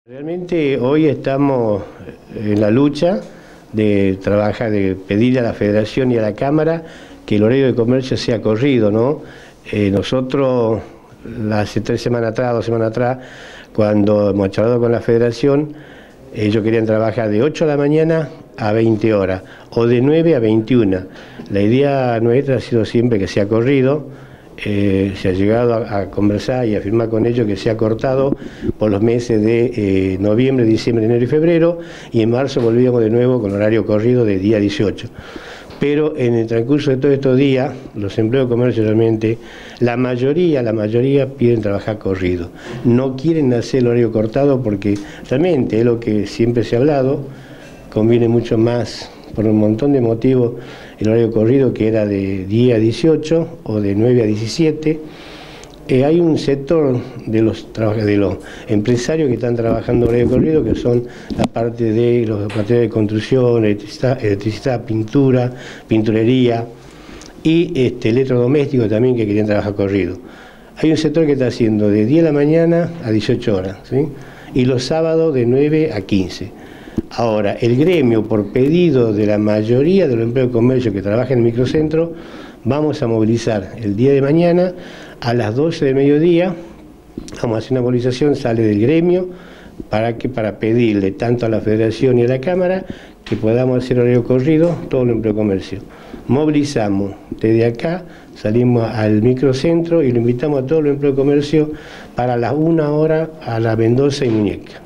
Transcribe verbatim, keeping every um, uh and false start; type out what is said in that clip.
Realmente hoy estamos en la lucha de trabajar, de pedirle a la Federación y a la Cámara que el horario de comercio sea corrido, ¿no? Eh, nosotros, hace tres semanas atrás, dos semanas atrás, cuando hemos charlado con la Federación, ellos querían trabajar de ocho de la mañana a veinte horas, o de nueve a veintiuna. La idea nuestra ha sido siempre que sea corrido. Eh, se ha llegado a, a conversar y a firmar con ellos que se ha cortado por los meses de eh, noviembre, diciembre, enero y febrero, y en marzo volvíamos de nuevo con horario corrido de día dieciocho. Pero en el transcurso de todos estos días, los empleados de comercio realmente, la mayoría, la mayoría piden trabajar corrido. No quieren hacer el horario cortado porque realmente es lo que siempre se ha hablado, conviene mucho más por un montón de motivos el horario corrido, que era de diez a dieciocho o de nueve a diecisiete. Eh, hay un sector de los, de los empresarios que están trabajando horario corrido, que son la parte de los materiales de construcción, electricidad, electricidad pintura, pinturería y este, electrodomésticos también, que querían trabajar corrido. Hay un sector que está haciendo de diez de la mañana a dieciocho horas, ¿sí? Y los sábados de nueve a quince. Ahora, el gremio, por pedido de la mayoría de los empleados de comercio que trabajan en el microcentro, vamos a movilizar el día de mañana a las doce del mediodía. Vamos a hacer una movilización, sale del gremio, para, que, para pedirle tanto a la Federación y a la Cámara que podamos hacer horario corrido todo el empleo de comercio. Movilizamos desde acá, salimos al microcentro y lo invitamos a todos los empleados de comercio para las una hora a la Mendoza y Muñeca.